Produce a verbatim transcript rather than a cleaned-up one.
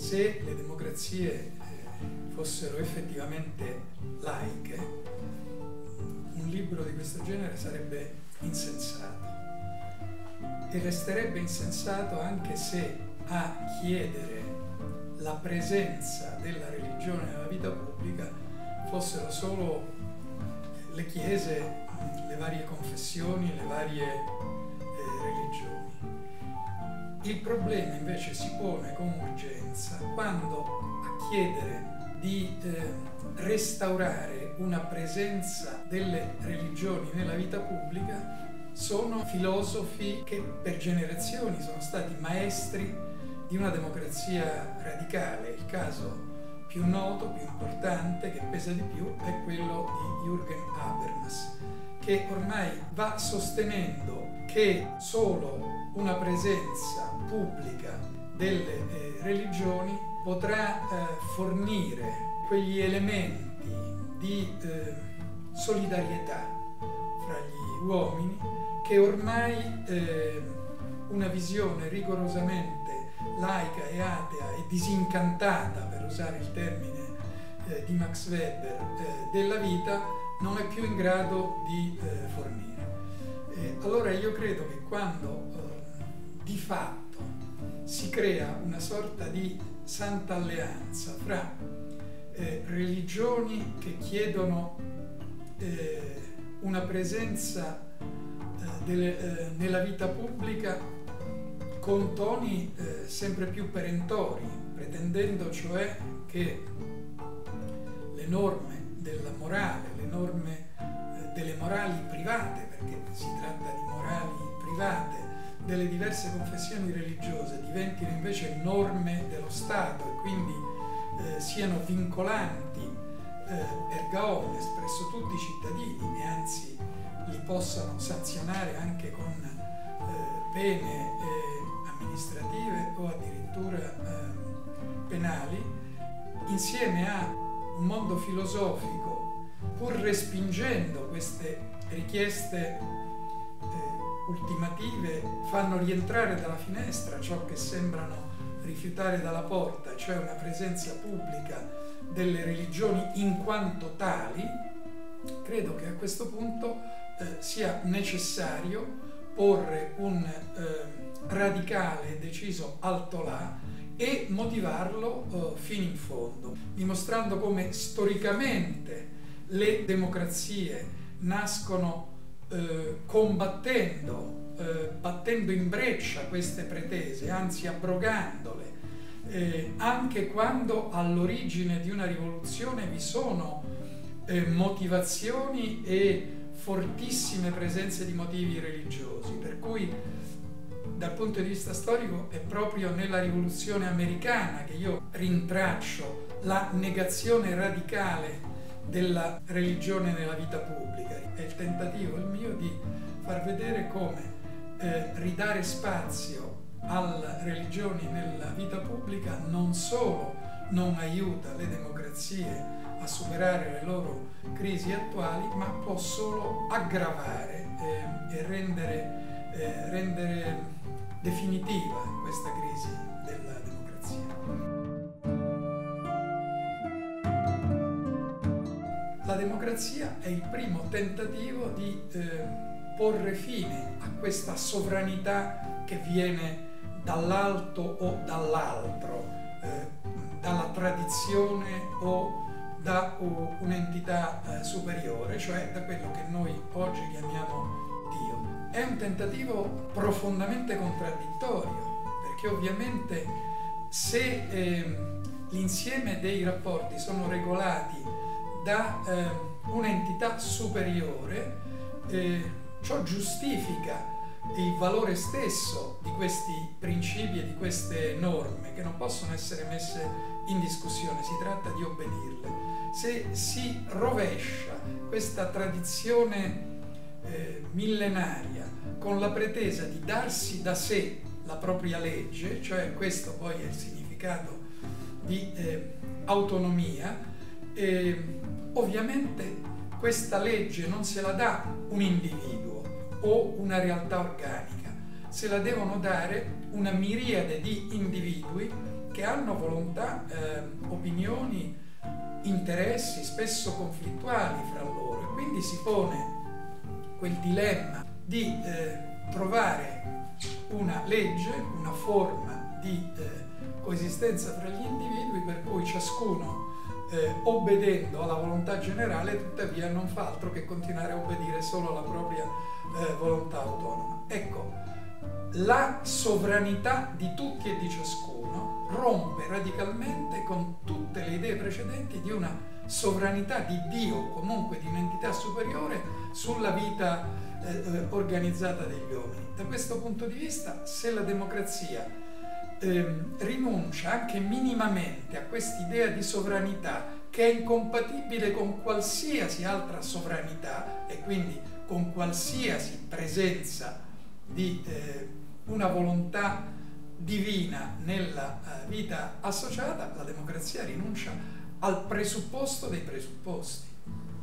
se le democrazie eh, fossero effettivamente laiche, un libro di questo genere sarebbe insensato e resterebbe insensato anche se a chiedere la presenza della religione nella vita pubblica fossero solo le chiese, le varie confessioni, le varie eh, religioni. Il problema invece si pone con urgenza quando a chiedere di eh, restaurare una presenza delle religioni nella vita pubblica sono filosofi che per generazioni sono stati maestri di una democrazia radicale. Il caso più noto, più importante, che pesa di più, è quello di Jürgen Habermas, che ormai va sostenendo che solo una presenza pubblica delle eh, religioni potrà eh, fornire quegli elementi di eh, solidarietà fra gli uomini che ormai eh, una visione rigorosamente laica e atea e disincantata, per usare il termine eh, di Max Weber, eh, della vita non è più in grado di eh, fornire. Eh, allora io credo che quando eh, di fatto si crea una sorta di santa alleanza fra eh, religioni che chiedono eh, una presenza eh, delle, eh, nella vita pubblica con toni eh, sempre più perentori, pretendendo cioè che le norme della morale, le norme eh, delle morali private, perché si tratta di morali private, delle diverse confessioni religiose diventino invece norme dello Stato e quindi eh, siano vincolanti eh, erga omnes presso tutti i cittadini e anzi li possano sanzionare anche con eh, pene eh, amministrative o addirittura eh, penali, insieme a un mondo filosofico, pur respingendo queste richieste eh, ultimative, fanno rientrare dalla finestra ciò che sembrano rifiutare dalla porta, cioè una presenza pubblica delle religioni in quanto tali. Credo che a questo punto eh, sia necessario porre un eh, radicale e deciso altolà e motivarlo uh, fino in fondo, dimostrando come storicamente le democrazie nascono uh, combattendo, uh, battendo in breccia queste pretese, anzi abrogandole, eh, anche quando all'origine di una rivoluzione vi sono eh, motivazioni e fortissime presenze di motivi religiosi, per cui dal punto di vista storico è proprio nella rivoluzione americana che io rintraccio la negazione radicale della religione nella vita pubblica. È il tentativo, il mio, di far vedere come eh, ridare spazio alle religioni nella vita pubblica non solo non aiuta le democrazie a superare le loro crisi attuali, ma può solo aggravare eh, e rendere, eh, rendere definitiva questa crisi della democrazia. La democrazia è il primo tentativo di eh, porre fine a questa sovranità che viene dall'alto o dall'altro, eh, dalla tradizione o da uh, un'entità uh, superiore, cioè da quello che noi oggi chiamiamo Dio. È un tentativo profondamente contraddittorio, perché ovviamente se eh, l'insieme dei rapporti sono regolati da eh, un'entità superiore, eh, ciò giustifica il valore stesso di questi principi e di queste norme, che non possono essere messe in discussione, si tratta di obbedirle. Se si rovescia questa tradizione eh, millenaria con la pretesa di darsi da sé la propria legge, cioè questo poi è il significato di eh, autonomia, eh, ovviamente questa legge non se la dà un individuo o una realtà organica, se la devono dare una miriade di individui che hanno volontà, eh, opinioni, interessi spesso conflittuali fra loro, e quindi si pone quel dilemma di eh, trovare una legge, una forma di eh, coesistenza tra gli individui per cui ciascuno, eh, obbedendo alla volontà generale, tuttavia non fa altro che continuare a obbedire solo alla propria eh, volontà autonoma. Ecco, la sovranità di tutti e di ciascuno rompe radicalmente con tutte le idee precedenti di una sovranità di Dio, comunque di un'entità superiore, sulla vita eh, organizzata degli uomini. Da questo punto di vista, se la democrazia Ehm, rinuncia anche minimamente a quest'idea di sovranità, che è incompatibile con qualsiasi altra sovranità e quindi con qualsiasi presenza di eh, una volontà divina nella eh, vita associata, la democrazia rinuncia al presupposto dei presupposti.